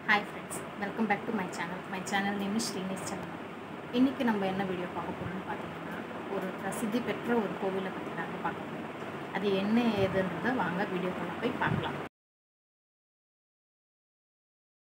Hi friends, welcome back to my channel. My channel name is Srinivas Channel. இன்னைக்கு நம்ம என்ன video பார்க்க போறோம்னு பார்த்தீங்கன்னா ஒரு பிரசித்தி பெற்ற ஒரு கோவிலை பத்தி நாம பார்க்க போறோம். அது என்ன ஏதுன்றதை வாங்க வீடியோக்குள்ள போய் பார்க்கலாம்.